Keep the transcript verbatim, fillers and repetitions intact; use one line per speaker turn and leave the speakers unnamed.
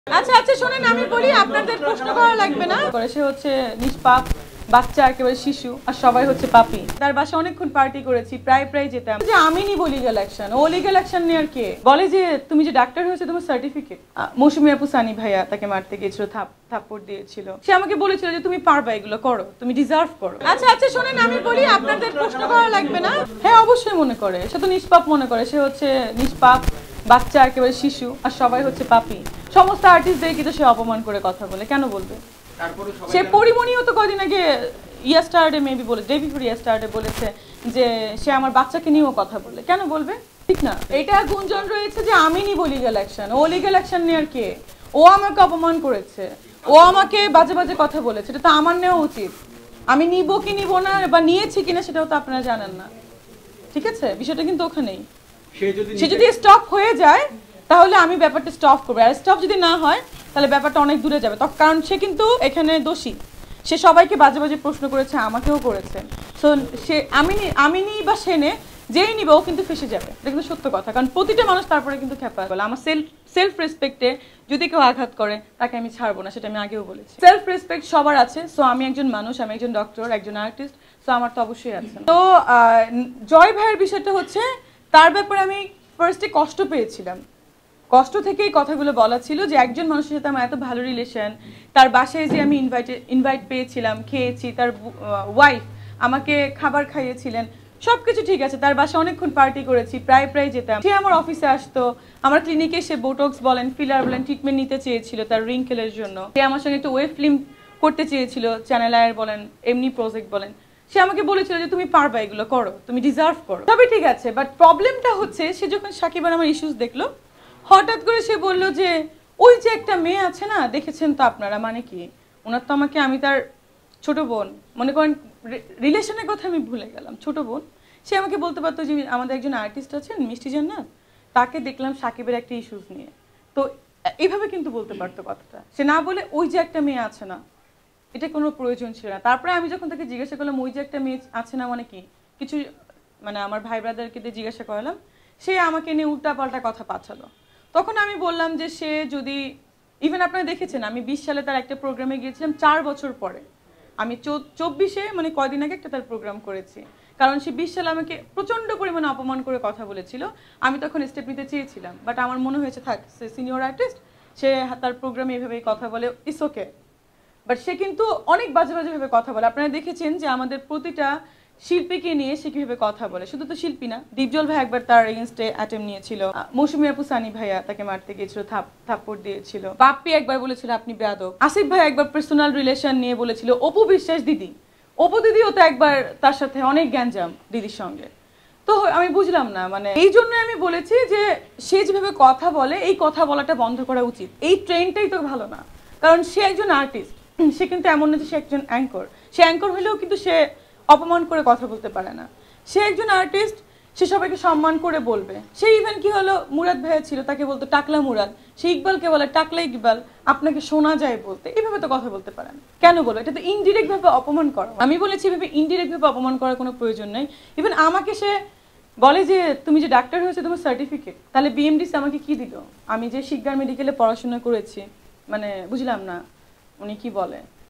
আচ্ছা আচ্ছা শুনেন আমি বলি আপনাদের প্রশ্ন করা লাগবে না করে সে হচ্ছে নিষ্পাপ বাচ্চা একেবারে শিশু আর সবাই হচ্ছে পাপী তার বাসা অনেকক্ষণ পার্টি করেছি প্রায় প্রায় যেতাম যে আমি নিব লিগ্যাল অ্যাকশন ও লিগ্যাল অ্যাকশন নেওয়ার কে বলে যে তুমি যে ডাক্তার হয়েছে তোমার সার্টিফিকেট মৌসুমী আপু সানি ভাইয়া তাকে মারতে গিয়েছিল থাপ থাপ্পড় দিয়েছিল সে আমাকে বলেছিল যে তুমি পারবা এগুলো করো তুমি ডিজার্ভ করো আচ্ছা আচ্ছা শুনেন আমি বলি আপনাদের প্রশ্ন করা লাগবে না হ্যাঁ অবশ্যই মনে করে সে তো নিষ্পাপ মনে করে সে হচ্ছে নিষ্পাপ বাচ্চা একেবারে শিশু আর সবাই হচ্ছে পাপী সমস্ত আর্টিস্টদের কিন্তু সে অপমান করে কথা বলে কেন বলবে সে পরিমণিও তো কদিন আগে ইয়াস্টারডে মেবি বলে ডে বিফোর ইয়াস্টারডে বলেছে যে সে আমার বাচ্চাকে নিয়েও কথা বলে কেন বলবে ঠিক না এটা গুঞ্জন রয়েছে যে আমি নিব লিগ্যাল অ্যাকশন ও লিগ্যাল অ্যাকশন নেওয়ার কে ও আমাকে অপমান করেছে ও আমাকে বাজে বাজে কথা বলেছে এটা তো আমার নেওয়া উচিত আমি নিব কি নিব না বা নিয়েছি কিনা সেটাও তো আপনারা জানেন না ঠিক আছে বিষয়টা কিন্তু ওখানেই সে যদি স্টপ হয়ে যায় তাহলে আমি ব্যাপারটা স্টপ করবো আর স্টপ যদি না হয় তাহলে ব্যাপারটা অনেক দূরে যাবে তখন কারণ সে কিন্তু এখানে দোষী সে সবাইকে বাজে বাজে প্রশ্ন করেছে আমাকেও করেছে সো সে আমি আমি নিই বা সে নে যেই নিবে ও কিন্তু ফেসে যাবে এটা কিন্তু সত্য কথা কারণ প্রতিটা মানুষ তারপরে কিন্তু খেপা বলে আমার সেলফ সেলফ রেসপেক্টে যদি কেউ আঘাত করে তাকে আমি ছাড়বো না সেটা আমি আগেও বলেছি সেলফ রেসপেক্ট সবার আছে সো আমি একজন মানুষ আমি একজন ডক্টর একজন আর্টিস্ট সো আমার তো অবশ্যই আছে তো জয় ভাইয়ের বিষয়টা হচ্ছে তার ব্যাপারে আমি ফার্স্টে কষ্ট পেয়েছিলাম কষ্ট থেকেই কথাগুলো বলা ছিল যে একজন মানুষের সাথে আমার এত ভালো রিলেশন তার বাসায় যে আমি ইনভাইটে ইনভাইট পেয়েছিলাম খেয়েছি তার ওয়াইফ আমাকে খাবার খাইয়েছিলেন সব কিছু ঠিক আছে তার বাসায় অনেকক্ষণ পার্টি করেছি প্রায় প্রায় যেতাম সে আমার অফিসে আসতো আমার ক্লিনিকে সে বোটক্স বলেন ফিলার বলেন ট্রিটমেন্ট নিতে চেয়েছিল তার রিঙ্কেলের জন্য সে আমার সঙ্গে একটা ওয়েব ফিল্ম করতে চেয়েছিল চ্যানেল আয়ের বলেন এমনি প্রজেক্ট বলেন সে আমাকে বলেছিল যে তুমি পারবা এগুলো করো তুমি ডিজার্ভ করো তবে ঠিক আছে বাট প্রবলেমটা হচ্ছে সে যখন সাকিব আর আমার ইস্যুস দেখলো হঠাৎ করে সে বলল যে ওই যে একটা মেয়ে আছে না দেখেছেন তো আপনারা মানে কি ওনার তো আমাকে আমি তার ছোট বোন মনে করেন রিলেশনের কথা আমি ভুলে গেলাম ছোট বোন সে আমাকে বলতে পারতো যে আমাদের একজন আর্টিস্ট আছেন মিষ্টি জান্নাত তাকে দেখলাম সাকিবের একটা ইস্যুস নিয়ে তো এইভাবে কিন্তু বলতে পারতো কথাটা সে না বলে ওই যে একটা মেয়ে আছে না এটা কোনো প্রয়োজন ছিল না তারপরে আমি যখন তাকে জিজ্ঞাসা করলাম ওই যে একটা মেয়ে আছে না মানে কি কিছু মানে আমার ভাই ব্রাদারকে দিয়ে জিজ্ঞাসা করলাম সে আমাকে নিয়ে উল্টাপাল্টা কথা পাঠালো তখন আমি বললাম যে সে যদি ইভেন আপনারা দেখেছেন আমি বিশ সালে তার একটা প্রোগ্রামে গিয়েছিলাম চার বছর পরে আমি চব্বিশে মানে কয়দিন আগে একটা তার প্রোগ্রাম করেছি কারণ সে বিশ সালে আমাকে প্রচণ্ড পরিমাণে অপমান করে কথা বলেছিল আমি তখন স্টেপ নিতে চেয়েছিলাম বাট আমার মনে হয়েছে থাক সে সিনিয়র আর্টিস্ট সে তার প্রোগ্রামে এভাবেই কথা বলে ইটস ওকে বাট সে কিন্তু অনেক বাজে বাজেভাবে কথা বলে আপনারা দেখেছেন যে আমাদের প্রতিটা শিল্পীকে নিয়ে সে কিভাবে কথা বলে শুধু তো শিল্পী না দীপজল ভাই একবার তার এগেইনস্টে অ্যাটেম্প নিয়েছিল মৌসুমী আপু সানি ভাইয়া তাকে মারতে গিয়েছিল থাপ থাপ্পড় দিয়েছিল বাপ্পি একবার বলেছিল আপনি বেয়াদব আসিফ ভাই একবার পার্সোনাল রিলেশন নিয়ে বলেছিল অপু বিশ্বাস দিদি অপু দিদিও তো একবার তার সাথে অনেক গ্যাঞ্জাম দিদির সঙ্গে তো আমি বুঝলাম না মানে এই জন্য আমি বলেছি যে সে যেভাবে কথা বলে এই কথা বলাটা বন্ধ করা উচিত এই ট্রেন্ডটাই তো ভালো না কারণ সে একজন আর্টিস্ট সে কিন্তু এমন না যে সে একজন অ্যাঙ্কর সে অ্যাঙ্কর হলেও কিন্তু সে অপমান করে কথা বলতে পারে না সে একজন আর্টিস্ট সে সবাইকে সম্মান করে বলবে সে ইভেন কি হলো মুরাদ ভাইয়া ছিল তাকে বলতো টাকলা মুরাদ সে ইকবালকে বলে টাকলা ইকবাল আপনাকে শোনা যায় বলতে এইভাবে তো কথা বলতে পারেন কেন বলো এটা তো ইনডিরেক্ট ভাবে অপমান করা আমি বলেছি এভাবে ইনডিরেক্ট ভাবে অপমান করার কোনো প্রয়োজন নেই ইভেন আমাকে সে বলে যে তুমি যে ডাক্তার হয়েছে তোমার সার্টিফিকেট তাহলে বিএমডিসি আমাকে কি দিল আমি যে শিকদার মেডিকেলে পড়াশোনা করেছি মানে বুঝলাম না উনি কি বলে